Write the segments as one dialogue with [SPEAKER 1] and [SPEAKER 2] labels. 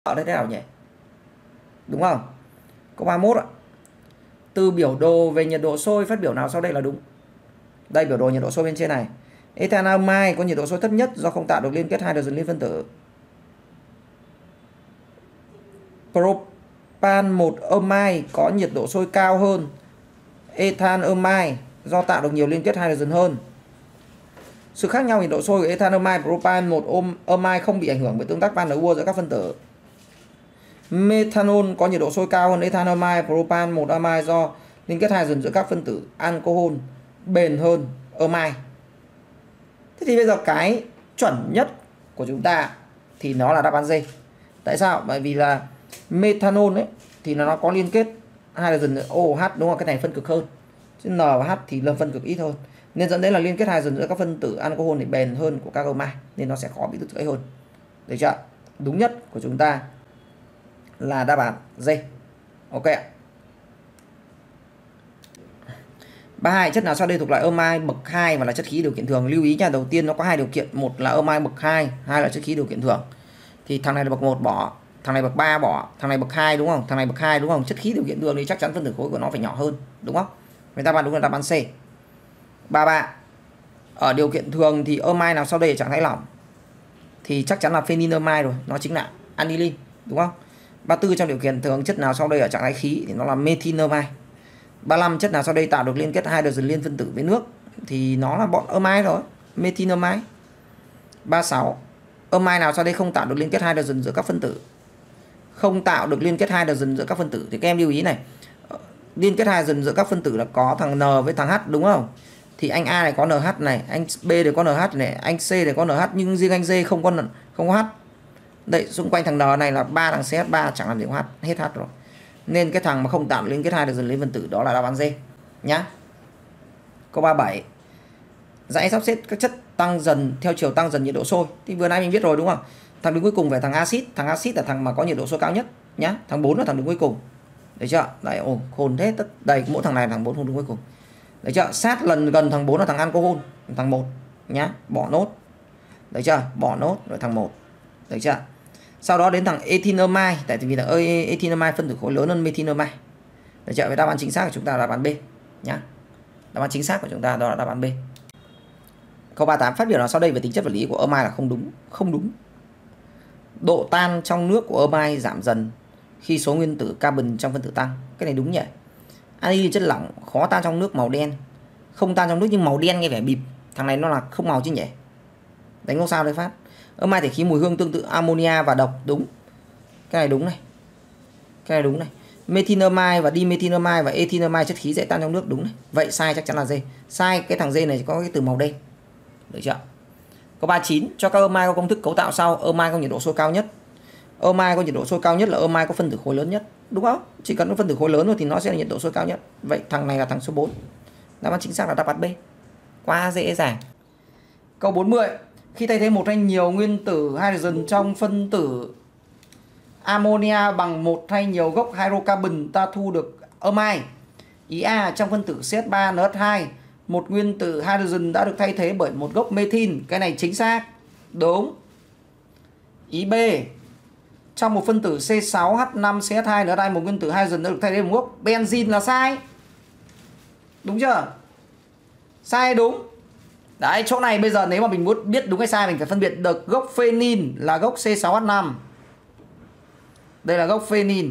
[SPEAKER 1] ở đây thế nào nhỉ? Đúng không? Câu 31 ạ. Từ biểu đồ về nhiệt độ sôi phát biểu nào sau đây là đúng? Đây biểu đồ nhiệt độ sôi bên trên này. Ethanamide có nhiệt độ sôi thấp nhất do không tạo được liên kết hydrogen liên phân tử. Propan-1-amide có nhiệt độ sôi cao hơn ethanamide do tạo được nhiều liên kết hydrogen hơn. Sự khác nhau nhiệt độ sôi của ethanamide và propan-1-amide không bị ảnh hưởng bởi tương tác van der Waals giữa các phân tử. Methanol có nhiệt độ sôi cao hơn ethanamide, propan-1-amide do liên kết hydrogen giữa các phân tử alcohol bền hơn amide. Thế thì bây giờ cái chuẩn nhất của chúng ta thì nó là đáp án D. Tại sao? Bởi vì là methanol ấy thì nó có liên kết hydrogen OH, đúng không? Cái này phân cực hơn. Chứ N và H thì là phân cực ít hơn. Nên dẫn đến là liên kết hydrogen giữa các phân tử alcohol thì bền hơn của các amide, nên nó sẽ khó bị đứt gãy hơn. Được chưa? Đúng nhất của chúng ta là đáp án D. Ok ạ. 32. Chất nào sau đây thuộc loại amide bậc 2 và là chất khí điều kiện thường? Lưu ý nha, đầu tiên nó có hai điều kiện, một là amide bậc 2, hai là chất khí điều kiện thường. Thì thằng này là bậc 1 bỏ, thằng này bậc 3 bỏ, thằng này bậc 2 đúng không? Thằng này bậc 2 đúng không? Chất khí điều kiện thường thì chắc chắn phân tử khối của nó phải nhỏ hơn, đúng không? Vậy đáp án đúng là đáp án C. 33. Ở điều kiện thường thì amide nào sau đây ở trạng thái lỏng? Thì chắc chắn là phenylamide rồi, nó chính là aniline, đúng không? 34. Trong điều kiện thường chất nào sau đây ở trạng thái khí thì nó là methylamide. 35. Chất nào sau đây tạo được liên kết hydrogen liên phân tử với nước thì nó là bọn amide rồi, methylamide. 36. Amide nào sau đây không tạo được liên kết hydrogen giữa các phân tử? Không tạo được liên kết hydrogen giữa các phân tử thì các em lưu ý này, liên kết hydrogen giữa các phân tử là có thằng N với thằng H, đúng không? Thì anh A này có NH này, anh B này có NH này, anh C này có NH, nhưng riêng anh D không có H. Đây, xung quanh thằng N này là 3 thằng CH3 chẳng làm gì có H, hết H rồi. Nên cái thằng mà không tạo liên kết hydrogen liên phân tử đó là đáp án D nhá. Câu 37. Dãy sắp xếp các chất tăng dần theo chiều tăng dần nhiệt độ sôi. Thì vừa nãy mình biết rồi đúng không? Thằng đứng cuối cùng về thằng axit là thằng mà có nhiệt độ sôi cao nhất nhá. Thằng 4 là thằng đứng cuối cùng. Được chưa? Đấy, khôn thế, đây mỗi thằng này là thằng 4 không đứng cuối cùng. Được chưa? Sát lần gần thằng 4 là thằng alcohol, thằng 1 nhá, bỏ nốt. Được chưa? Bỏ nốt rồi thằng 1. Được chưa? Sau đó đến thằng ethylamide, tại vì thằng ethylamide phân tử khối lớn hơn methylamide. Được chưa? Vậy đáp án chính xác của chúng ta là đáp án B nhá. Đáp án chính xác của chúng ta đó là đáp án B. Câu 38. Phát biểu nào sau đây về tính chất vật lý của amide là không đúng? Không đúng. Độ tan trong nước của amide giảm dần khi số nguyên tử carbon trong phân tử tăng. Cái này đúng nhỉ? Aniline chất lỏng khó tan trong nước, màu đen. Không tan trong nước nhưng màu đen nghe vẻ bịp. Thằng này nó là không màu chứ nhỉ? Đánh ngôi sao đây Phát. Amide thể khí mùi hương tương tự ammonia và độc, đúng. Cái này đúng này. Cái này đúng này. Methylamide và dimethylamide và ethylamide chất khí dễ tan trong nước, đúng này. Vậy sai chắc chắn là D. Sai, cái thằng D này có cái từ màu đen. Được chưa? Câu 39. Cho các amide có công thức cấu tạo sau. Amide có nhiệt độ sôi cao nhất. Amide có nhiệt độ sôi cao nhất là amide có phân tử khối lớn nhất, đúng không? Chỉ cần có phân tử khối lớn rồi thì nó sẽ là nhiệt độ sôi cao nhất. Vậy thằng này là thằng số 4. Đáp án chính xác là đáp án B. Quá dễ dàng. Câu 40. Khi thay thế một hay nhiều nguyên tử hydrogen trong phân tử ammonia bằng một hay nhiều gốc hydrocarbon, ta thu được amide. Ý A, trong phân tử CH3NH2, một nguyên tử hydrogen đã được thay thế bởi một gốc methyl. Cái này chính xác, đúng. Ý B, trong một phân tử C6H5CH2NH2, một nguyên tử hydrogen đã được thay thế bởi một gốc benzene là sai. Đúng chưa? Sai đúng. Đấy, chỗ này bây giờ nếu mà mình muốn biết đúng hay sai mình phải phân biệt được gốc phenyl là gốc C6H5. Đây là gốc phenyl.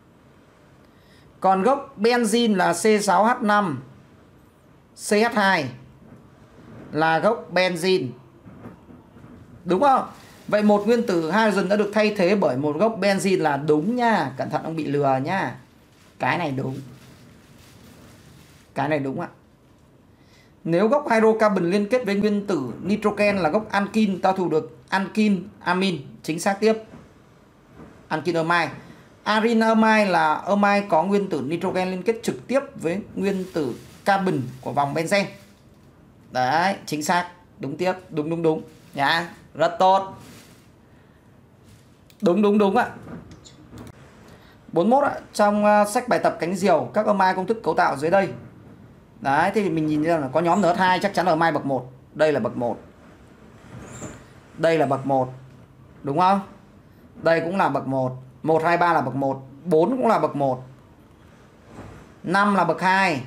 [SPEAKER 1] Còn gốc benzene là C6H5 CH2 là gốc benzene. Đúng không? Vậy một nguyên tử hydrogen đã được thay thế bởi một gốc benzene là đúng nha. Cẩn thận ông bị lừa nha. Cái này đúng. Cái này đúng ạ. Nếu gốc hydrocarbon liên kết với nguyên tử nitrogen là gốc alkin, ta thu được alkin amin. Chính xác tiếp. Alkin amide. Arin amide là amide có nguyên tử nitrogen liên kết trực tiếp với nguyên tử carbon của vòng benzen. Đấy, chính xác. Đúng tiếp. Đúng. Nhá. Rất tốt. Đúng ạ. 41 ạ. Trong sách bài tập cánh diều, các amide công thức cấu tạo dưới đây. Đấy, thì mình nhìn ra là có nhóm NH2 chắc chắn là amide bậc 1. Đây là bậc 1. Đây là bậc 1. Đúng không? Đây cũng là bậc 1. 1, 2, 3 là bậc 1. 4 cũng là bậc 1. 5 là bậc 2.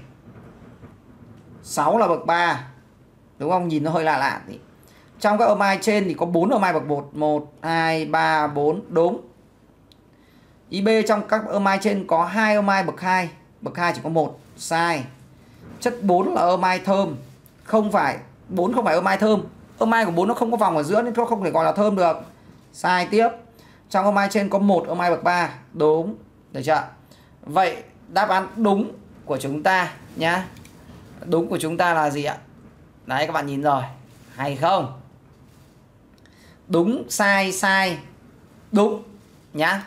[SPEAKER 1] 6 là bậc 3. Đúng không? Nhìn nó hơi lạ lạ. Trong các âm ai trên thì có 4 âm ai bậc 1. 1, 2, 3, 4. Đúng. Ý B trong các âm ai trên có 2 âm ai bậc 2. Bậc 2 chỉ có 1. Sai. Chất 4 là âm ai thơm. Không phải. 4 không phải âm ai thơm. Âm ai của 4 nó không có vòng ở giữa nên nó không thể gọi là thơm được. Sai tiếp. Trong âm ai trên có 1 âm ai bậc 3. Đúng. Được chưa? Vậy đáp án đúng của chúng ta nhá. Đúng của chúng ta là gì ạ? Đấy, các bạn nhìn rồi. Hay không? Đúng, sai, sai, đúng nhá.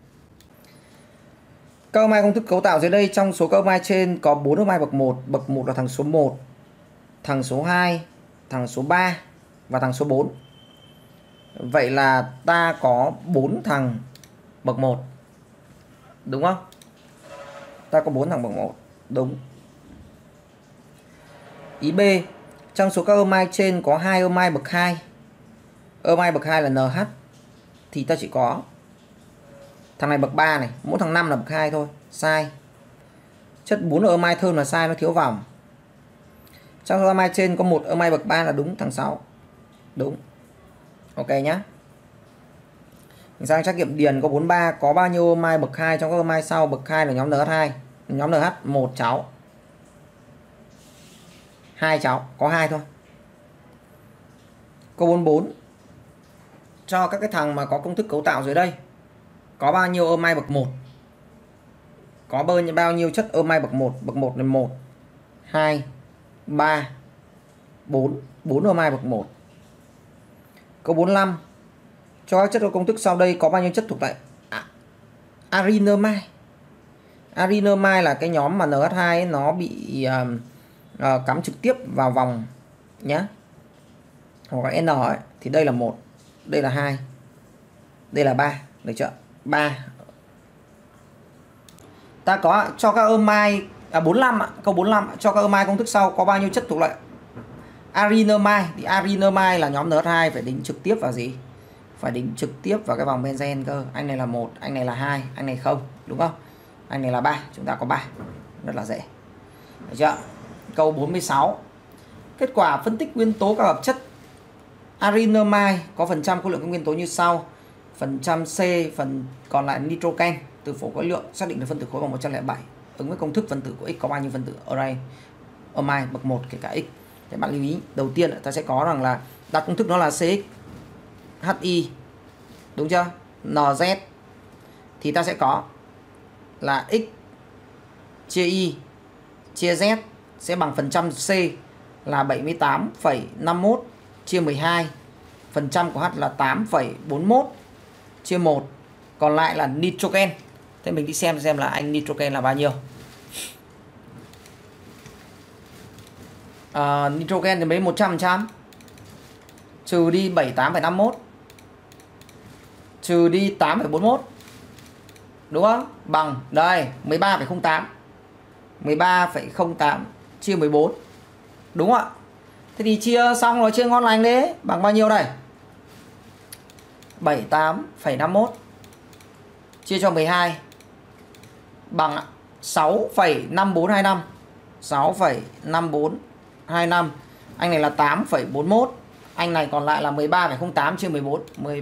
[SPEAKER 1] Các âm ai công thức cấu tạo dưới đây, trong số các âm ai trên có 4 âm ai bậc 1. Bậc 1 là thằng số 1, thằng số 2, thằng số 3 và thằng số 4. Vậy là ta có 4 thằng bậc 1. Đúng không? Ta có 4 thằng bậc 1. Đúng. Ý B, trong số các âm ai trên có 2 âm ai bậc 2. Âm ai bậc 2 là NH thì ta chỉ có thằng này bậc 3 này, mỗi thằng 5 là bậc 2 thôi. Sai. Chất 4 ở âm ai thơm là sai, nó thiếu vòng. Trong âm ai trên có 1 âm ai bậc 3 là đúng, thằng 6. Đúng. Ok nhá. Mình sang trắc nghiệm điền có 43, có bao nhiêu âm ai bậc 2 trong các âm ai sau? Bậc 2 là nhóm NH2. Nhóm NH 1 cháu. 2 cháu, có 2 thôi. Câu 44. Cho các cái thằng mà có công thức cấu tạo dưới đây. Có bao nhiêu âm ai bậc 1? Có bao nhiêu chất âm ai bậc 1? Bậc 1 là 1, 2, 3, 4. 4 âm ai bậc 1. Câu 45. Cho các chất có công thức sau đây có bao nhiêu chất thuộc tại arenomide? Arenomide là cái nhóm mà NH2 ấy, nó bị cắm trực tiếp vào vòng nhá. Hoặc là N ấy, thì đây là 1, đây là 2, đây là 3, được chưa? 3. Ta có cho các âm ai 45 ạ, câu 45 cho các âm ai công thức sau có bao nhiêu chất thuộc loại arenomide? Thì arenomide là nhóm NH2 phải đính trực tiếp vào gì? Phải đính trực tiếp vào cái vòng benzen cơ. Anh này là 1, anh này là 2, anh này không, đúng không? Anh này là 3, chúng ta có 3. Rất là dễ. Được chưa? Câu 46. Kết quả phân tích nguyên tố các hợp chất arenomide có phần trăm khối lượng các nguyên tố như sau. Phần trăm C, phần còn lại nitrogen. Từ phổ khối lượng xác định được phân tử khối bằng 107. Ứng với công thức phân tử của X có bao nhiêu phân tử array amide bậc 1 kể cả X. Thì bạn lưu ý, đầu tiên ta sẽ có rằng là đặt công thức nó là CX HI, đúng chưa? NZ thì ta sẽ có là X chia Y chia Z sẽ bằng phần trăm C là 78,51 chia 12. Phần trăm của H là 8,41 chia 1. Còn lại là nitrogen. Thế mình đi xem là anh nitrogen là bao nhiêu. Nitrogen thì mấy 100%. Trừ đi 78,51. Trừ đi 8,41. Đúng không? Bằng đây 13,08. 13,08 chia 14. Đúng ạ. Thế thì chia xong rồi, chia ngon lành đấy. Bằng bao nhiêu đây? 78,51 chia cho 12 bằng 6,5425. 6,5425. Anh này là 8,41. Anh này còn lại là 13,08 chia 14.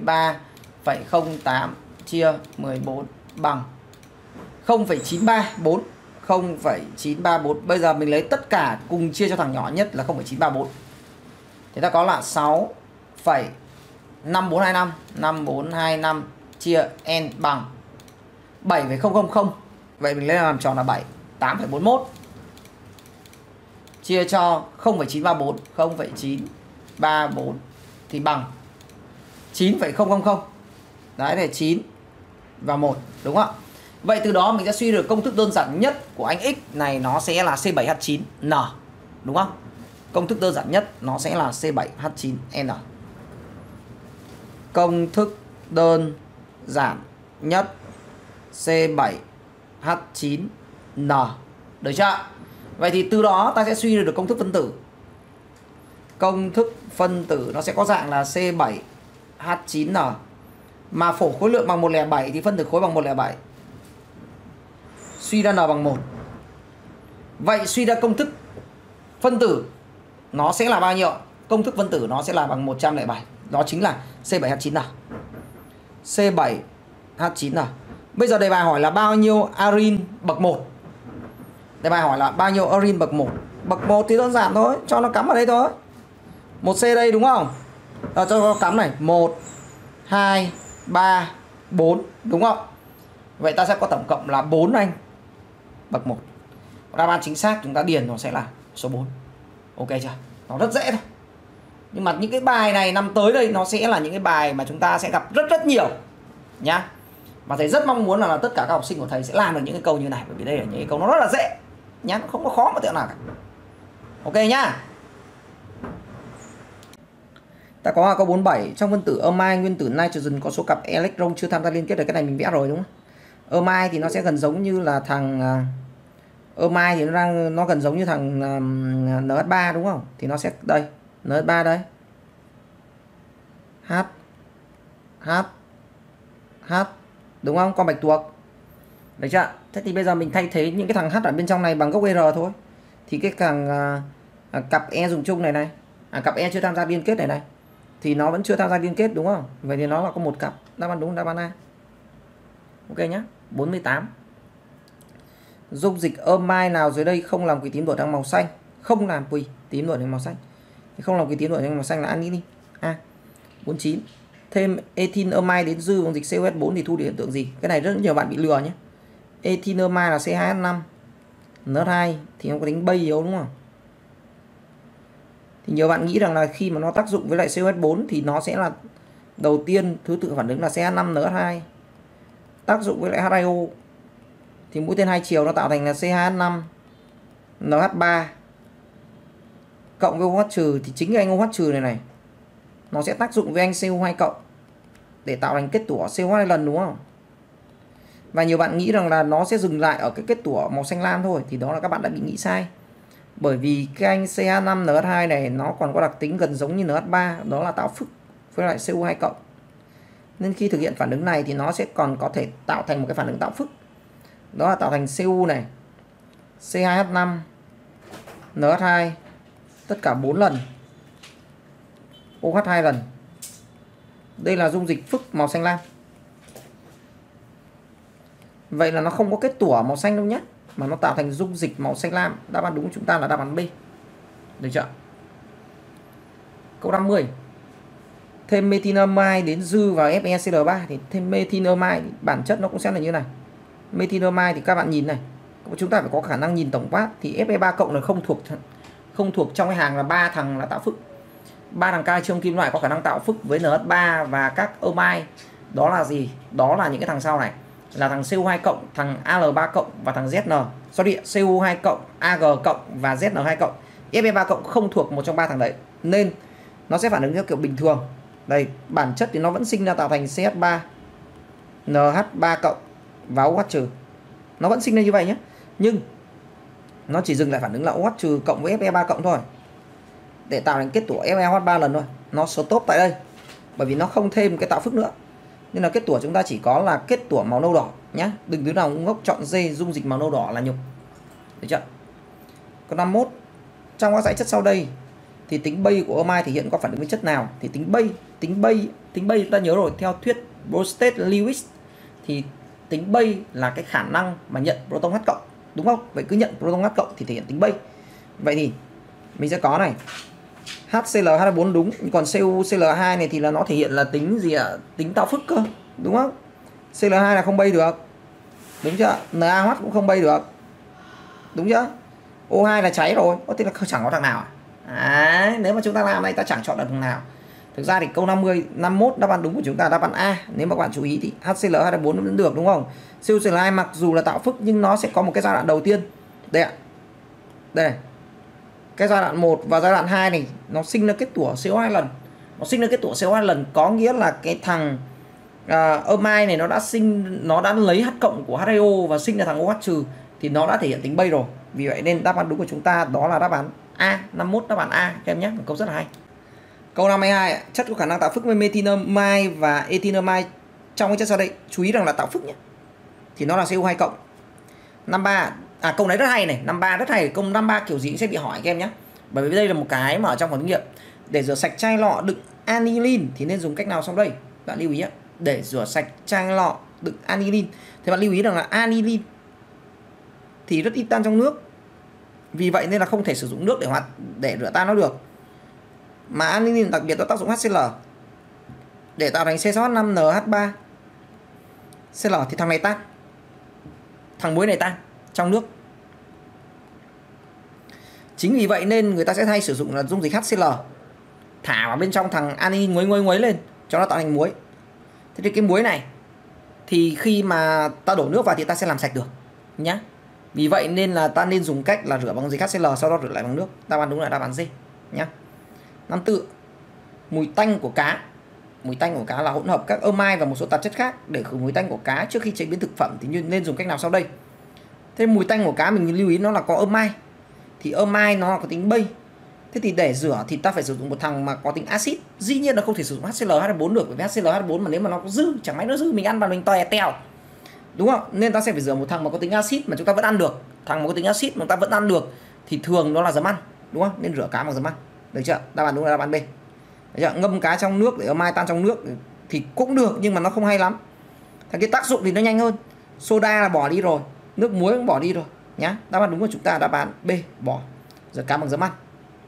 [SPEAKER 1] 13,08 chia 14 bằng 0,934. 0,934. Bây giờ mình lấy tất cả cùng chia cho thằng nhỏ nhất là 0,934. Thì ta có là 6,5425. 5425 chia n bằng 7,000. Vậy mình lấy làm tròn là 7. 8,41 chia cho 0,934. 0,934 thì bằng 9,000. Đấy là 9 và 1, đúng không ạ? Vậy từ đó mình sẽ suy được công thức đơn giản nhất của anh X này nó sẽ là C7H9N, đúng không? Công thức đơn giản nhất nó sẽ là C7H9N. Công thức đơn giản nhất C7H9N. Được chưa? Vậy thì từ đó ta sẽ suy được công thức phân tử. Công thức phân tử nó sẽ có dạng là C7H9N Mà phổ khối lượng bằng 107 thì phân tử khối bằng 107. Suy ra N bằng 1. Vậy suy ra công thức phân tử nó sẽ là bao nhiêu? Công thức phân tử nó sẽ là bằng 107. Đó chính là C7H9N. C7H9N. Bây giờ đề bài hỏi là bao nhiêu arin bậc 1. Đề bài hỏi là bao nhiêu arin bậc 1. Bậc 1 thì đơn giản thôi, cho nó cắm vào đây thôi. 1C đây đúng không? Cho nó cắm này, 1 2 3 4 đúng không? Vậy ta sẽ có tổng cộng là 4 anh bậc 1. Đáp án chính xác chúng ta điền nó sẽ là số 4. Ok chưa? Nó rất dễ thôi. Nhưng mà những cái bài này năm tới đây nó sẽ là những cái bài mà chúng ta sẽ gặp rất nhiều nhá. Và thầy rất mong muốn là tất cả các học sinh của thầy sẽ làm được những cái câu như này, bởi vì đây là những cái câu nó rất là dễ nhá, nó không có khó một tẹo nào cả. Ok nhá. Ta có câu 47, trong phân tử amine nguyên tử nitrogen có số cặp electron chưa tham gia liên kết. Cái này mình vẽ rồi đúng không? Amine thì nó sẽ gần giống như là thằng amine thì nó gần giống như thằng NH3 đúng không? Thì nó sẽ đây, NH3 đây. H đúng không? Con bạch tuộc. Đấy chưa? Thế thì bây giờ mình thay thế những cái thằng H ở bên trong này bằng gốc R thôi. Thì cái thằng cặp E dùng chung này cặp E chưa tham gia liên kết này thì nó vẫn chưa tham gia liên kết đúng không? Vậy thì nó là có một cặp. Đáp án đúng, đáp án A. Ok nhá. 48. Dung dịch amine nào dưới đây không làm quỹ tím đổi sang màu xanh? Không làm quỹ tím đổi sang màu xanh. Thì không làm quỹ tím đổi sang màu xanh là ăn đi. A. 49. Thêm ethylamine đến dư dung dịch COH4 thì thu được hiện tượng gì? Cái này rất nhiều bạn bị lừa nhé. Ethylamine là CH5, NH2 thì nó có tính bay yếu đúng không? Thì nhiều bạn nghĩ rằng là khi mà nó tác dụng với lại COH4 thì nó sẽ là đầu tiên thứ tự phản ứng là CH5 NH2 tác dụng với lại H2O thì mũi tên hai chiều nó tạo thành là CH5 NH3 cộng với OH trừ, thì chính cái anh OH trừ này nó sẽ tác dụng với anh CO2 cộng để tạo thành kết tủa CO2 2 lần đúng không? Và nhiều bạn nghĩ rằng là nó sẽ dừng lại ở cái kết tủa màu xanh lam thôi, thì đó là các bạn đã bị nghĩ sai. Bởi vì cái anh CH5NH2 này nó còn có đặc tính gần giống như NH3, đó là tạo phức với lại CO2 cộng. Nên khi thực hiện phản ứng này thì nó sẽ còn có thể tạo thành một cái phản ứng tạo phức. Đó là tạo thành Cu này, C2H5 NH2 tất cả 4 lần, OH 2 lần. Đây là dung dịch phức màu xanh lam. Vậy là nó không có kết tủa màu xanh đâu nhé, mà nó tạo thành dung dịch màu xanh lam. Đáp án đúng của chúng ta là đáp án B. Được chưa? Câu 50. Thêm methylamine đến dư vào FeCl3 thì thêm methylamine bản chất nó cũng sẽ là như này. Methylamine thì các bạn nhìn này, chúng ta phải có khả năng nhìn tổng quát, thì Fe3 cộng là không thuộc trong cái hàng là 3 thằng là tạo phức. 3 thằng calcium kim loại có khả năng tạo phức với NH3 và các amine. Đó là gì? Đó là những cái thằng sau này, là thằng CO2 cộng, thằng Al3 cộng và thằng ZN. Sorry, CO2 cộng, Ag cộng và ZN2 cộng. Fe3 cộng không thuộc một trong 3 thằng đấy, nên nó sẽ phản ứng theo kiểu bình thường. Đây, bản chất thì nó vẫn sinh ra tạo thành CH3 NH3 cộng và OH trừ. Nó vẫn sinh ra như vậy nhé. Nhưng nó chỉ dừng lại phản ứng là OH trừ cộng với Fe3 cộng thôi, để tạo thành kết tủa FeOH 3 lần thôi. Nó stop tại đây, bởi vì nó không thêm cái tạo phức nữa. Nên là kết tủa chúng ta chỉ có là kết tủa màu nâu đỏ nhé. Đừng đứa nào ngốc chọn D, dung dịch màu nâu đỏ là nhục. Được chưa? Câu 51. Trong các dãy chất sau đây thì tính bay của amine thể hiện có phản ứng với chất nào? Thì tính bay chúng ta nhớ rồi, theo thuyết Bronsted-Lewis thì tính bay là cái khả năng mà nhận proton H cộng, đúng không? Vậy cứ nhận proton H cộng thì thể hiện tính bay. Vậy thì mình sẽ có này, HCl2 đúng, còn CuCl2 này thì là nó thể hiện là tính gì ạ? Tính tạo phức cơ, đúng không? Cl2 là không bay được, đúng chưa? NaOH cũng không bay được, đúng chưa? O2 là cháy rồi, thế là chẳng có thằng nào à? Đấy, nếu mà chúng ta làm này ta chẳng chọn được thằng nào. Thực ra thì câu 50, 51 đáp án đúng của chúng ta đáp án A. Nếu mà các bạn chú ý thì HCl2 vẫn được, đúng không? CuCl2 mặc dù là tạo phức nhưng nó sẽ có một cái giai đoạn đầu tiên. Đây ạ. Đây này. Cái giai đoạn 1 và giai đoạn 2 này nó sinh ra kết tủa CO2 lần. Nó sinh ra kết tủa CO2 lần có nghĩa là cái thằng amine này nó đã lấy H cộng của H2O và sinh ra thằng OH trừ, thì nó đã thể hiện tính bay rồi. Vì vậy nên đáp án đúng của chúng ta đó là đáp án A, 51 đáp án A các em nhé. Một câu rất là hay. Câu 52, chất có khả năng tạo phức với methylamine và ethylamine trong cái chất sau đây, chú ý rằng là tạo phức nhé, thì nó là CO2 cộng. 53, câu này rất hay này, 53 rất hay, câu 53 kiểu gì cũng sẽ bị hỏi các em nhé. Bởi vì đây là một cái mà ở trong phòng thí nghiệm, để rửa sạch chai lọ đựng aniline thì nên dùng cách nào sau đây? Bạn lưu ý nhé, để rửa sạch chai lọ đựng aniline thì bạn lưu ý rằng là aniline thì rất ít tan trong nước, vì vậy nên là không thể sử dụng nước để rửa tan nó được. Mà aniline đặc biệt có tác dụng HCl để tạo thành C6H5NH3 Cl thì thằng này tan, thằng muối này tan trong nước. Chính vì vậy nên người ta sẽ hay sử dụng là dung dịch HCl thả vào bên trong thằng aniline nguấy lên cho nó tạo thành muối. Thế thì cái muối này thì khi mà ta đổ nước vào thì ta sẽ làm sạch được nhá. Vì vậy nên là ta nên dùng cách là rửa bằng dịch HCl, sau đó rửa lại bằng nước. Đáp án đúng là đáp án D nhá. 54. Mùi tanh của cá. Mùi tanh của cá là hỗn hợp các amine và một số tạp chất khác. Để khử mùi tanh của cá trước khi chế biến thực phẩm thì nên dùng cách nào sau đây? Thế mùi tanh của cá mình lưu ý nó là có amine, thì amine nó có tính bay. Thế thì để rửa thì ta phải sử dụng một thằng mà có tính axit. Dĩ nhiên là không thể sử dụng HClH4 được, bởi vì HClH4 mà nếu mà nó có dư, chẳng may nó dư mình ăn vào mình tòe tèo, đúng không? Nên ta sẽ phải rửa một thằng mà có tính axit mà chúng ta vẫn ăn được. Thằng mà có tính axit mà chúng ta vẫn ăn được thì thường nó là giấm ăn, đúng không? Nên rửa cá bằng giấm ăn, được chưa? Đáp án đúng là đáp án B. Được chưa? Ngâm cá trong nước để amine tan trong nước thì cũng được, nhưng mà nó không hay lắm. Thế cái tác dụng thì nó nhanh hơn. Soda là bỏ đi rồi, nước muối cũng bỏ đi rồi nhá. Đáp án đúng của chúng ta là đáp án B, bỏ. Rửa cá bằng giấm ăn.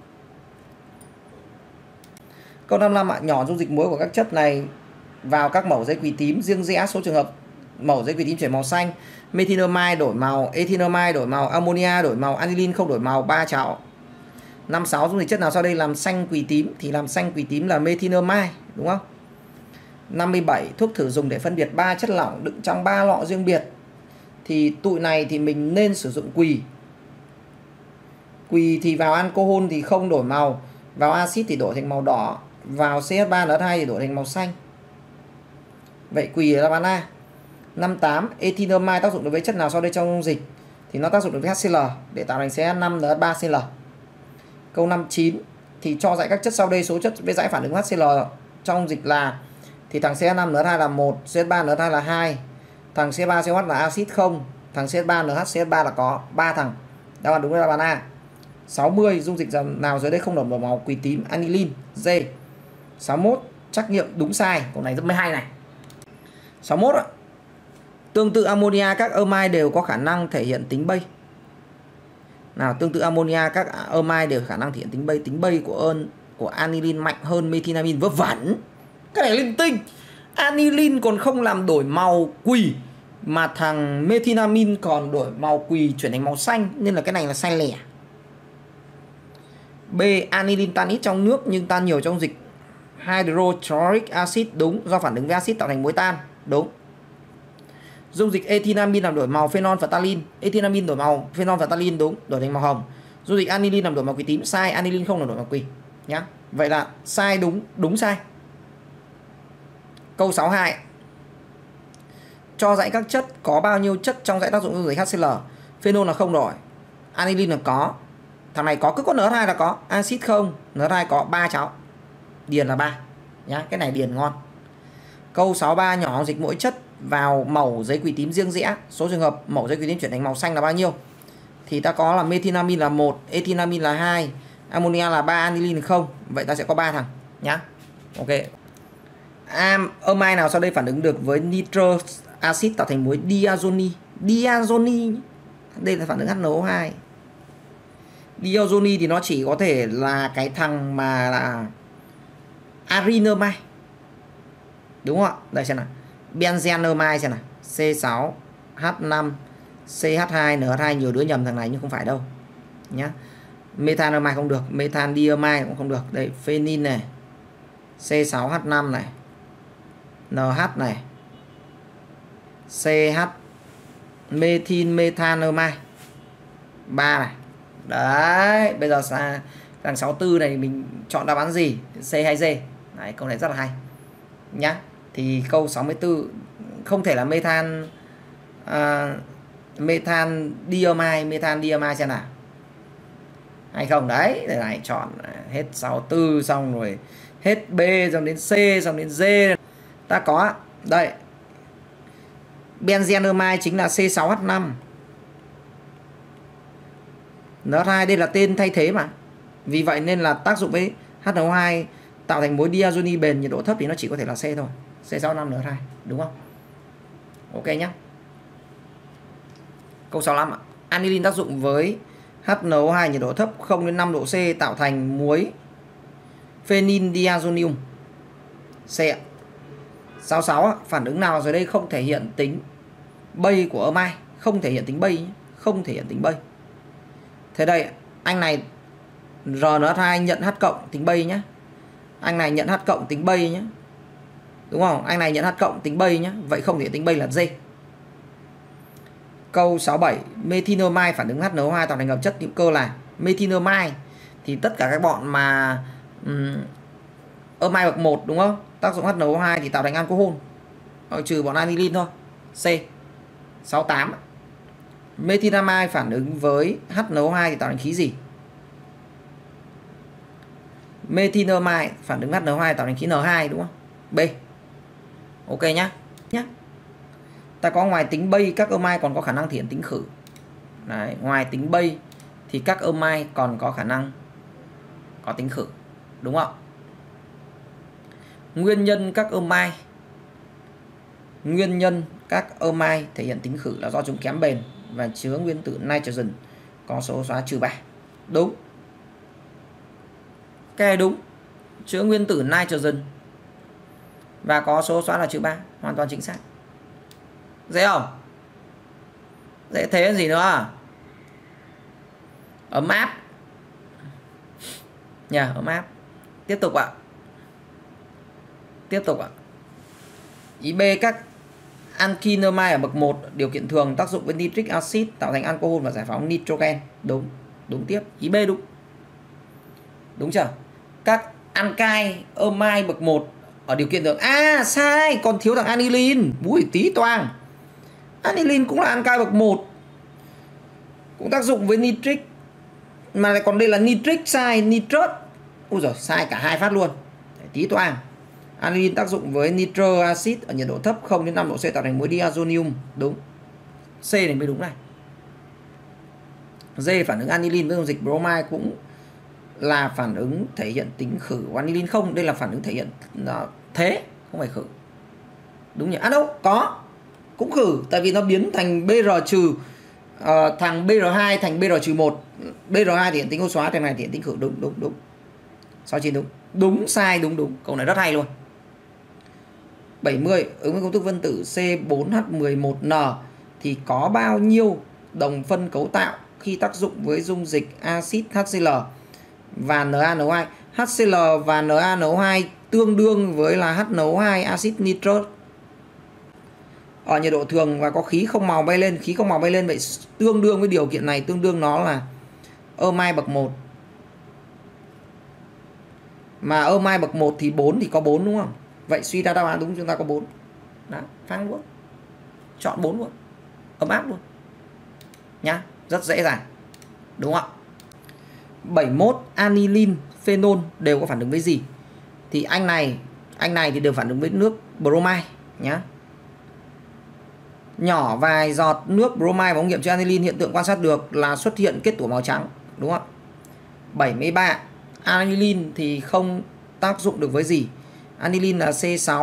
[SPEAKER 1] Câu 55 ạ, nhỏ dung dịch muối của các chất này vào các mẩu giấy quỳ tím, riêng rẽ số trường hợp mẩu giấy quỳ tím chuyển màu xanh, methylamine đổi màu, ethylamine đổi màu, ammonia đổi màu, aniline không đổi màu, 3 chảo. 56, dung dịch chất nào sau đây làm xanh quỳ tím? Thì làm xanh quỳ tím là methylamine, đúng không? 57, thuốc thử dùng để phân biệt 3 chất lỏng đựng trong 3 lọ riêng biệt. Thì tụi này thì mình nên sử dụng quỳ. Quỳ thì vào alcohol thì không đổi màu, vào axit thì đổi thành màu đỏ, vào CH3NH2 thì đổi thành màu xanh. Vậy quỳ là đáp án A. 58, ethylamine tác dụng đối với chất nào sau đây trong dung dịch? Thì nó tác dụng đối với HCl để tạo thành CH5NH3Cl. Câu 59, thì cho dãy các chất sau đây số chất với dãy phản ứng HCl trong dung dịch là, thì thằng CH5NH2 là 1, CH3NH2 là 2, thằng C3COH là axit không, thằng CH3NHCH3 là có 3 thằng. Đáp án đúng là đáp án A. 60, dung dịch nào dưới đây không đổi màu quỳ tím? Aniline, D. 61, trắc nghiệm đúng sai. Câu này rất mới hay này. 61 ạ. Tương tự ammonia các amine đều có khả năng thể hiện tính bay. Nào, tương tự ammonia các amine đều khả năng thể hiện tính bay. Tính bay của aniline mạnh hơn methylamine. Vớ vẩn. Cái này linh tinh. Aniline còn không làm đổi màu quỳ, mà thằng methylamine còn đổi màu quỳ chuyển thành màu xanh, nên là cái này là sai lẻ. B. Aniline tan ít trong nước nhưng tan nhiều trong dịch hydrochloric acid, đúng, do phản ứng với axit tạo thành muối tan, đúng. Dung dịch ethylamine làm đổi màu phenolphthalein, ethylamine đổi màu phenolphthalein, đúng, đổi thành màu hồng. Dung dịch aniline làm đổi màu quỳ tím, sai, aniline không làm đổi màu quỳ nhá. Vậy là sai, đúng, đúng sai. Câu 62. Cho dãy các chất có bao nhiêu chất trong dãy tác dụng dung dịch HCl? Phenol là không đổi, aniline là có, thằng này có, cứ có NH2 là có, axit không, NH2 có, 3 cháu. Điền là 3 nhá, cái này điền ngon. Câu 63, nhỏ dịch mỗi chất vào mẩu giấy quỳ tím riêng rẽ, số trường hợp mẩu giấy quỳ tím chuyển thành màu xanh là bao nhiêu? Thì ta có là methylamine là 1, ethylamine là 2, ammonia là 3, aniline không. Vậy ta sẽ có 3 thằng nhá. Ok. Amine nào sau đây phản ứng được với nitrous acid tạo thành muối diazoni? Diazoni, đây là phản ứng HNO2. Diazoni thì nó chỉ có thể là cái thằng mà là arenamide, đúng không ạ? Đây xem nào, benzenamide xem nào, C6H5 CH2NH2, nhiều đứa nhầm thằng này nhưng không phải đâu nhá. Methanamide không được, methandiamide cũng không được. Đây, phenyl này, C6H5 này, NH này, CH, methyl methanamide 3 này. Đấy, bây giờ thằng 64 này mình chọn đáp án gì? C hay D? Đấy, câu này rất là hay nhá. Thì câu 64 không thể là methandiamide xem nào. Hay không? Đấy, để này chọn hết 64 xong rồi hết B xong đến C xong đến D. Ta có đây, Benzenomide chính là C6H5. NH2 đây là tên thay thế mà. Vì vậy nên là tác dụng với HNO2 tạo thành mối diazoni bền nhiệt độ thấp thì nó chỉ có thể là C thôi. C6H5NH2, đúng không? Ok nhé. Câu 65 ạ. Aniline tác dụng với HNO2 nhiệt độ thấp 0 đến 5 độ C tạo thành muối phenyldiazonium. C ạ. 66 ạ. Phản ứng nào dưới đây không thể hiện tính bay của amide? Không thể hiện tính bay nhé. Không thể hiện tính bay. Thế đây, anh này RNH2 nhận H cộng tính bay nhé. Anh này nhận H cộng tính bay nhé. Đúng không? Anh này nhận H cộng tính bay nhé. Vậy không thể tính bay là D. Câu 67. Methylamine phản ứng HNO2 tạo thành hợp chất hữu cơ là methylamine. Thì tất cả các bọn mà amide bậc 1 đúng không? Tác dụng HNO2 thì tạo thành alcohol. Trừ bọn aniline thôi. C. 68. Methylamine phản ứng với HNO2 thì tạo thành khí gì? Methylamine phản ứng HNO2 tạo thành khí N2 đúng không? B. Ok nhá. Ta có ngoài tính bay các amide còn có khả năng thể hiện tính khử. Đấy, ngoài tính bay thì các amide còn có khả năng có tính khử, đúng không? Nguyên nhân các amide thể hiện tính khử là do chúng kém bền và chứa nguyên tử nitrogen có số xóa -3. Đúng. Cái này đúng. Chứa nguyên tử nitrogen và có số xóa là -3, hoàn toàn chính xác. Dễ không? Dễ thế gì nữa? Ấm áp. Nhà ấm áp. Tiếp tục ạ. Ý B, các alkylamide ở bậc 1 điều kiện thường tác dụng với nitric acid tạo thành alcohol và giải phóng nitrogen. Đúng. Đúng tiếp. Ý B đúng. Đúng chưa? Các alkyl amide bậc 1 ở điều kiện thường. Sai, còn thiếu thằng aniline. Bùi tí toang. Aniline cũng là alkyl bậc 1. Cũng tác dụng với nitric. Mà lại còn đây là nitric, sai, nitrate. Ui giời, sai cả hai phát luôn. Tí toang. Aniline tác dụng với nitro acid ở nhiệt độ thấp 0 đến 5 độ C tạo thành muối diazonium. Đúng. C này mới đúng này. D, phản ứng aniline với dung dịch bromide cũng là phản ứng thể hiện tính khử của aniline. Không, đây là phản ứng thể hiện thế, không phải khử. Đúng nhỉ? Đâu, có. Cũng khử, tại vì nó biến thành Br trừ thằng Br2 thành Br trừ 1. Br2 thể hiện tính ô xóa, thằng này thể hiện tính khử. Đúng. 69 đúng. Đúng, sai, đúng. Câu này rất hay luôn. 70. Ứng với công thức phân tử C4H11N thì có bao nhiêu đồng phân cấu tạo khi tác dụng với dung dịch axit HCl và NaNO2? HCl và NaNO2 tương đương với là HNO2 axit nitrous ở nhiệt độ thường và có khí không màu bay lên. Khí không màu bay lên, vậy tương đương với điều kiện này, tương đương nó là amide bậc 1. Mà amide bậc 1 thì 4 thì có 4 đúng không? Vậy suy ra đáp án đúng, chúng ta có 4. Đó, phang luôn. Chọn 4 luôn. Ấm áp luôn. Nhá, rất dễ dàng. Đúng không ạ? 71. Aniline, phenol đều có phản ứng với gì? Thì anh này thì đều phản ứng với nước bromide nhá. Nhỏ vài giọt nước bromide vào ống nghiệm cho aniline, hiện tượng quan sát được là xuất hiện kết tủa màu trắng, đúng không ạ? 73. Aniline thì không tác dụng được với gì? Aniline là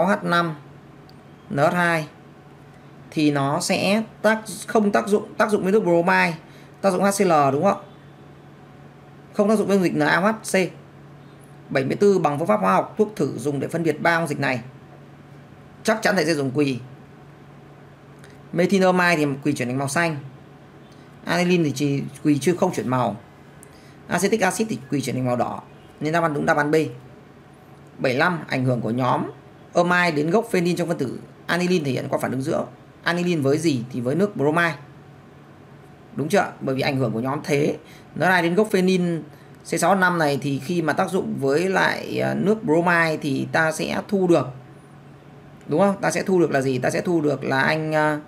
[SPEAKER 1] C6H5NH2 thì nó sẽ không tác dụng với nước bromide, tác dụng HCl, đúng không ạ? Không tác dụng với dung dịch NaOH. C. 74. Bằng phương pháp hóa học, thuốc thử dùng để phân biệt ba dung dịch này chắc chắn thầy sẽ dùng quỳ. Methylamine thì quỳ chuyển thành màu xanh. Aniline thì chỉ quỳ chưa không chuyển màu. Acetic acid thì quỳ chuyển thành màu đỏ. Nên đáp án đúng đáp án B. 75. Ảnh hưởng của nhóm amide đến gốc phenyl trong phân tử aniline thể hiện qua phản ứng giữa aniline với gì? Thì với nước bromide. Đúng chưa? Bởi vì ảnh hưởng của nhóm thế nó lại đến gốc phenyl C6H5 này thì khi mà tác dụng với lại nước bromide thì ta sẽ thu được, đúng không? Ta sẽ thu được là gì? Ta sẽ thu được là anh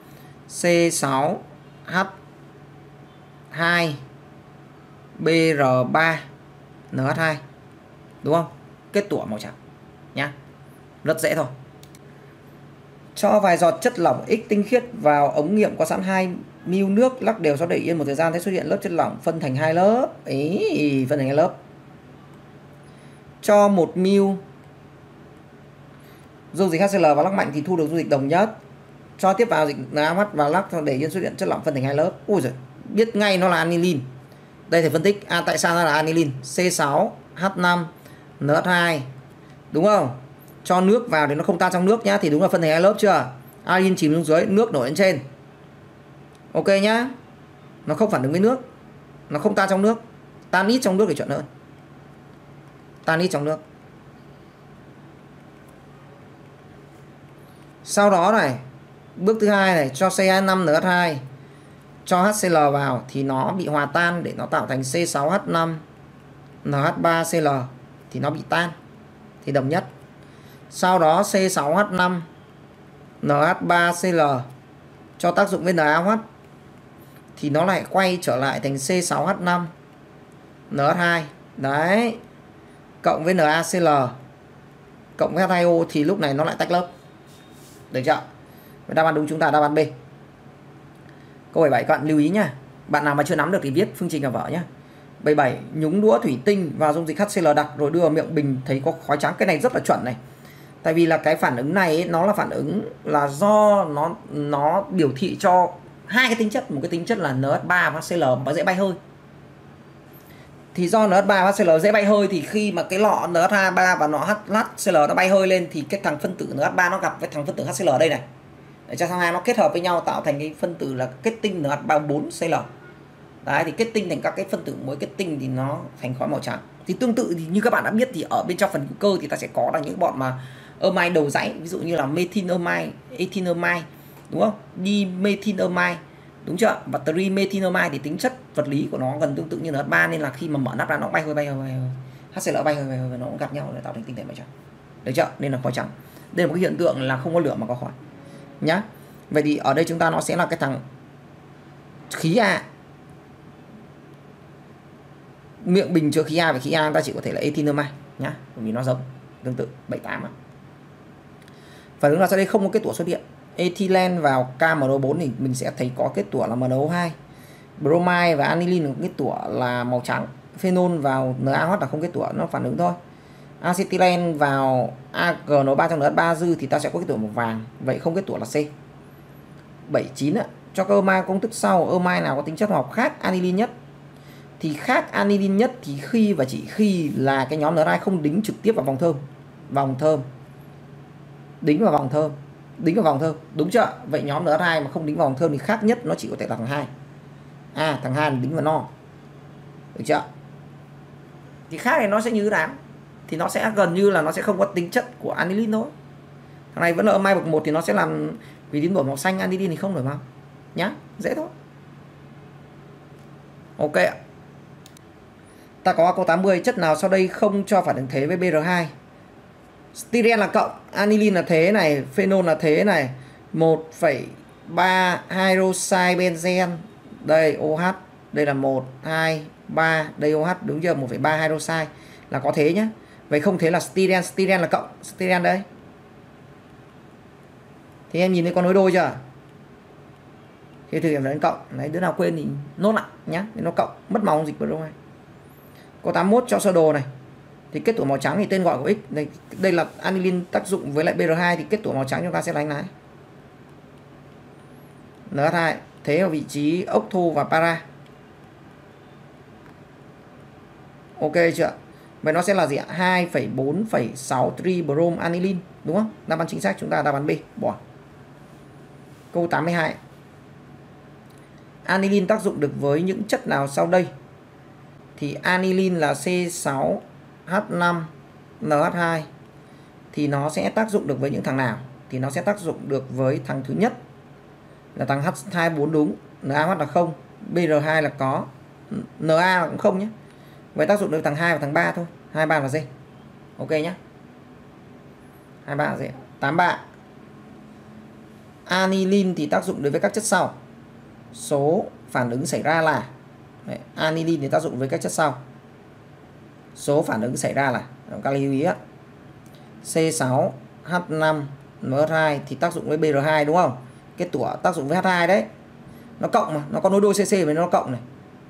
[SPEAKER 1] C6H2Br3NH2. Đúng không? Kết tủa màu trắng nhá. Rất dễ thôi. Cho vài giọt chất lỏng X tinh khiết vào ống nghiệm có sẵn 2 ml nước, lắc đều sau để yên một thời gian, sẽ xuất hiện lớp chất lỏng phân thành 2 lớp. Ý, phân thành 2 lớp. Cho 1 ml dung dịch HCl và lắc mạnh thì thu được dung dịch đồng nhất. Cho tiếp vào dịch NaOH và lắc để yên xuất hiện chất lỏng phân thành 2 lớp. Ui giời, biết ngay nó là aniline. Đây thầy phân tích tại sao nó là aniline. C6H5NH2. Đúng không? Cho nước vào thì nó không tan trong nước nhá, thì đúng là phân thành 2 lớp chưa? Aniline chìm xuống dưới, nước nổi lên trên. Ok nhá. Nó không phản ứng với nước, nó không tan trong nước. Tan ít trong nước thì chuẩn hơn. Tan ít trong nước. Sau đó này, bước thứ hai này, cho C25NH2, cho HCl vào thì nó bị hòa tan để nó tạo thành C6H5NH3Cl thì nó bị tan thì đồng nhất. Sau đó C6H5NH3Cl cho tác dụng với NaOH thì nó lại quay trở lại thành C6H5NH2. Đấy. Cộng với NaCl cộng với H2O thì lúc này nó lại tách lớp. Được chưa? Đáp án đúng chúng ta đáp án B. Câu 77 các bạn lưu ý nha. Bạn nào mà chưa nắm được thì viết phương trình vào vở nhé. 77. Nhúng đũa thủy tinh vào dung dịch HCl đặc rồi đưa vào miệng bình thấy có khói trắng. Cái này rất là chuẩn này. Tại vì là cái phản ứng này ấy, nó là phản ứng là do nó biểu thị cho hai cái tính chất. Một cái tính chất là NH3 và HCl nó dễ bay hơi. Thì do NH3 và HCl dễ bay hơi thì khi mà cái lọ NH3 và lọ HCl nó bay hơi lên thì cái thằng phân tử NH3 nó gặp với thằng phân tử HCl ở đây này. Để cho thằng hai nó kết hợp với nhau tạo thành cái phân tử là kết tinh NH34Cl. Đấy, thì kết tinh thành các cái phân tử mới kết tinh thì nó thành khói màu trắng. Thì tương tự thì như các bạn đã biết thì ở bên trong phần hữu cơ thì ta sẽ có là những bọn mà amide đầu dãy, ví dụ như là methylamide, ethylamide, đúng không? Dimethylamide, đúng chưa? Và trimethylamide thì tính chất vật lý của nó gần tương tự như NH3 nên là khi mà mở nắp ra nó bay hơi. HCl bay hơi và nó cũng gặp nhau để tạo thành tinh thể màu trắng. Được chưa? Nên là khói trắng. Đây là một cái hiện tượng là không có lửa mà có khói. Nhá. Vậy thì ở đây chúng ta nó sẽ là cái thằng khí A. Miệng bình chứa khí A và khí A chúng ta chỉ có thể là ethylamide nhá, bởi vì nó giống tương tự 78 á. Phản ứng là sau đây không có kết tủa xuất hiện. Ethylene vào KMNO4 thì mình sẽ thấy có kết tủa là MnO2. Bromide và aniline kết tủa là màu trắng. Phenol vào NaOH là không kết tủa, nó phản ứng thôi. Acetylene vào AgNO3 trong NH3 dư thì ta sẽ có kết tủa màu vàng. Vậy không kết tủa là C. 79 ạ. Cho các amide công thức sau, amide nào có tính chất hóa học khác aniline nhất thì khác aniline nhất thì khi và chỉ khi là cái nhóm NH2 không đính trực tiếp vào vòng thơm. Đính vào vòng thơm. Đúng chưa? Vậy nhóm NH2 mà không đính vào vòng thơm thì khác nhất nó chỉ có thể là thằng 2. Thằng 2 là đính vào no. Được chưa? Thì khác này nó sẽ như thế nào? Thì nó sẽ gần như là nó sẽ không có tính chất của aniline thôi. Thằng này vẫn là amide bậc 1 thì nó sẽ làm vì tín đổi màu xanh, aniline thì không đổi màu. Nhá, dễ thôi. Ok ạ. Ta có câu 80, chất nào sau đây không cho phản ứng thế với Br2? Styren là cộng, aniline là thế này, phenol là thế này, 1,3 hydroxide benzen, đây OH, đây là 1, 2, 3, đây OH, đúng chưa? 1,3 hydroxide là có thế nhé. Vậy không thế là styren là cộng, styren đây. Thì em nhìn thấy có nối đôi chưa? Khi thử nghiệm đến cộng, đấy, đứa nào quên thì nốt lại nhá, để nó cộng, mất màu dịch vào đâu này. Câu 81 cho sơ đồ này. Thì kết tủa màu trắng thì tên gọi của X đây là aniline tác dụng với lại Br2 thì kết tủa màu trắng chúng ta sẽ đánh này. NH2 thế ở vị trí ốc thô và para. Ok chưa? Vậy nó sẽ là gì ạ? 2,4,6 tribrom aniline, đúng không? Đáp án chính xác chúng ta đáp án B, bỏ. Câu 82. Aniline tác dụng được với những chất nào sau đây? Thì aniline là C6H5NH2 thì nó sẽ tác dụng được với những thằng nào? Thì nó sẽ tác dụng được với thằng thứ nhất là thằng H24 đúng, NaOH là không, Br2 là có, Na là cũng không nhé. Vậy tác dụng được thằng 2 và thằng 3 thôi. 23 là D. Ok nhé. 23 là D. 83. Aniline thì tác dụng đối với các chất sau. Số phản ứng xảy ra là đấy, aniline thì tác dụng với các chất sau. Số phản ứng xảy ra là các lưu ý á. C6H5 NH2 thì tác dụng với Br2 đúng không? Kết tủa tác dụng với H2 đấy. Nó cộng mà, nó có nối đôi CC với nó cộng này.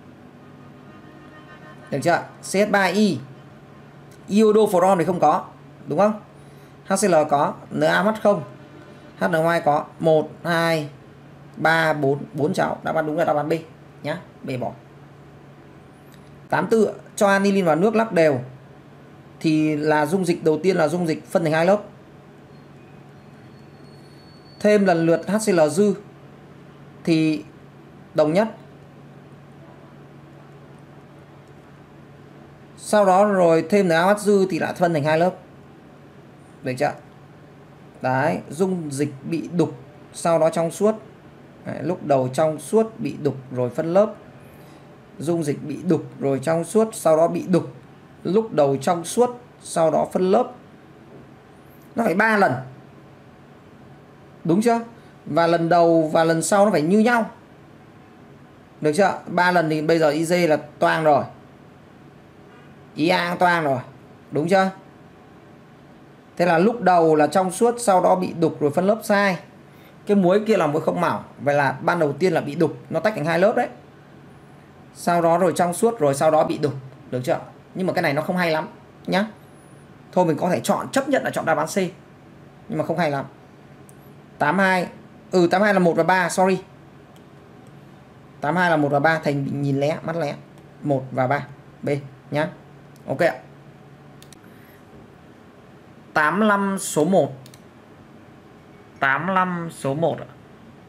[SPEAKER 1] Được chưa? CH3Y iodophorone thì không có, đúng không? HCl có, NaOH không. HN2 có 1 2 3 4 4 cháu. Đáp án đúng là đáp án B nhá. B bỏ. 84 cho aniline vào nước lắc đều thì là dung dịch đầu tiên là dung dịch phân thành hai lớp. Thêm lần lượt HCl dư thì đồng nhất. Sau đó rồi thêm NaOH dư thì lại phân thành hai lớp. Được chưa? Đấy, dung dịch bị đục sau đó trong suốt. Đấy, lúc đầu trong suốt bị đục rồi phân lớp. Dung dịch bị đục rồi trong suốt sau đó bị đục, lúc đầu trong suốt sau đó phân lớp. Nó phải 3 lần. Đúng chưa? Và lần đầu và lần sau nó phải như nhau. Được chưa? 3 lần thì bây giờ IJ là toang rồi. IA toang rồi. Đúng chưa? Thế là lúc đầu là trong suốt sau đó bị đục rồi phân lớp sai. Cái muối kia là muối không mỏng. Vậy là ban đầu tiên là bị đục, nó tách thành hai lớp đấy. Sau đó rồi trong suốt rồi sau đó bị đục. Được chưa? Nhưng mà cái này nó không hay lắm nhá. Thôi mình có thể chọn, chấp nhận là chọn đáp án C. Nhưng mà không hay lắm. 82. 82 là 1 và 3, sorry. 82 là 1 và 3, Thành nhìn lé, mắt lé. 1 và 3, B nhá. Ok ạ. 85 số 1. 85 số 1 ạ.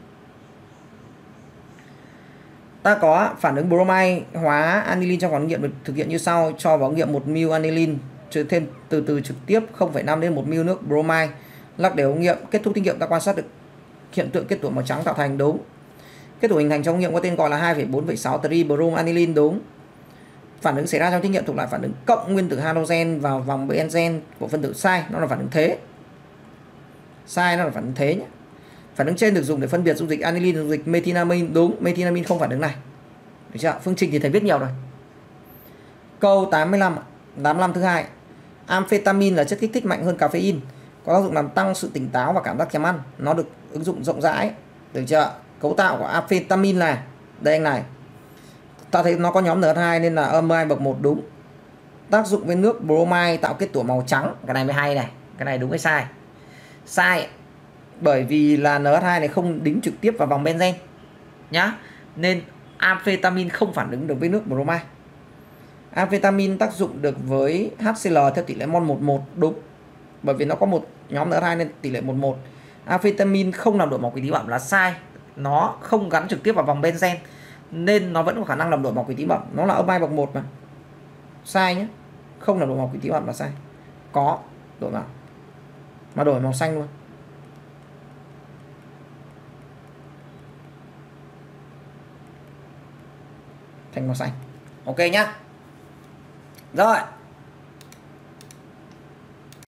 [SPEAKER 1] Ta có phản ứng bromide hóa aniline trong phòng thí nghiệm được thực hiện như sau: cho vào ống nghiệm 1 ml aniline, thêm từ từ trực tiếp 0,5 đến 1 ml nước bromide, lắc đều ống nghiệm. Kết thúc thí nghiệm ta quan sát được hiện tượng kết tủa màu trắng tạo thành, đúng. Kết tủa hình thành trong ống nghiệm có tên gọi là 2,4,6 tribrom aniline, đúng. Phản ứng xảy ra trong thí nghiệm thuộc lại phản ứng cộng nguyên tử halogen vào vòng benzen của phân tử, sai, nó là phản ứng thế. Sai, nó là phản ứng thế nhé. Phản ứng trên được dùng để phân biệt dung dịch aniline và dung dịch methylamine, đúng. Methylamine không phản ứng này. Được chưa? Phương trình thì thầy viết nhiều rồi. Câu 85 thứ hai. Amphetamine là chất kích thích mạnh hơn caffeine, có tác dụng làm tăng sự tỉnh táo và cảm giác thèm ăn. Nó được ứng dụng rộng rãi. Được chưa? Cấu tạo của amphetamine này, đây anh này. Ta thấy nó có nhóm NH2 nên là amide bậc 1, đúng. Tác dụng với nước bromide tạo kết tủa màu trắng. Cái này mới hay này. Cái này đúng hay sai? Sai. Bởi vì là NH2 này không đính trực tiếp vào vòng benzen nhá. Nên amphetamine không phản ứng được với nước bromide. Amphetamine tác dụng được với HCl theo tỷ lệ mol 1:1, đúng. Bởi vì nó có một nhóm NH2 nên tỷ lệ 1:1. Amphetamine không làm đổi màu quỷ tí bẩm là sai. Nó không gắn trực tiếp vào vòng benzen nên nó vẫn có khả năng làm đổi màu quỷ tí bẩm. Nó là amide bậc 1 mà. Sai nhé. Không làm đổi màu quỷ tí bẩm là sai. Có đổi màu. Mà đổi màu xanh luôn. Thành màu xanh. Ok nhá. Rồi.